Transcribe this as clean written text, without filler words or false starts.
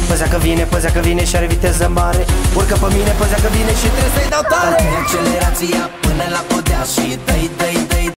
Păzea că vine și are viteză mare. Urcă pe mine, păzea că vine și trebuie să-i dau tare. Accelerația până la podea și dă-i